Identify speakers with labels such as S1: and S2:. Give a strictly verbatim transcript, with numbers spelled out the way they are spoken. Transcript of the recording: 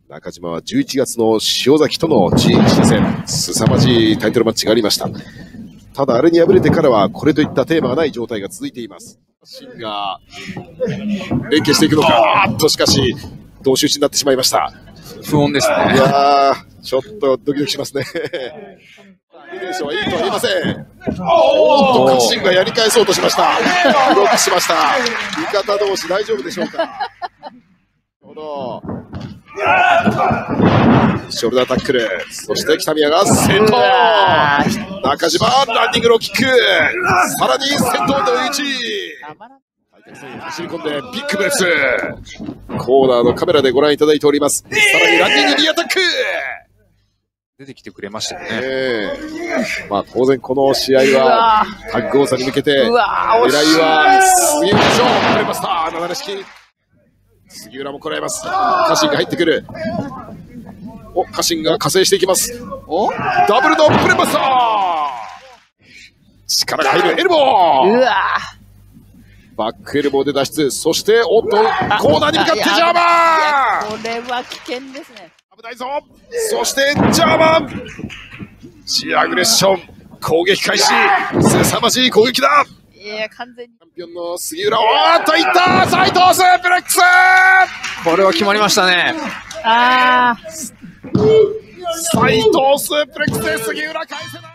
S1: 中島はじゅういちがつの塩崎との地域初戦、凄まじいタイトルマッチがありました。ただ、あれに敗れてからは、これといったテーマがない状態が続いています。シンが連携していくのか、あっとしかし、同士打ちになってしまいました。
S2: 不穏ですね。
S1: いやー、ちょっとドキドキしますね。コンビネーションはいいとは言いません。おっと、カシンがやり返そうとしました。ブロックしました。味方同士大丈夫でしょうか。なるほど。ショルダータックル、そして北宮が先頭。中島ランニングローキック、さらに先頭の位置。走り込んでビッグブレス。コーナーのカメラでご覧いただいております。さらにランニングリアタック。
S2: 出てきてくれましたよね。
S1: えー、まあ当然この試合はタッグ王座に向けて狙いは杉浦でしょう。取れました。流れ式。杉浦もこらえます。家臣が入ってくる。お、家臣が加勢していきます。お、ダブルのブレマスター。力が入るエルボー。うわバックエルボーで脱出。そしておっとコーナーに向かってジャーマン。
S3: これは危険ですね。
S1: 危ないぞ。そしてジャーマン。シアグレッション攻撃開始。凄まじい攻撃だ。
S3: いや完全に
S1: チャンピオンの杉浦、おーっといった斉藤スープレックス。
S2: これは決まりましたね。
S3: ああ
S1: 斉藤スープレックスで杉浦返せない。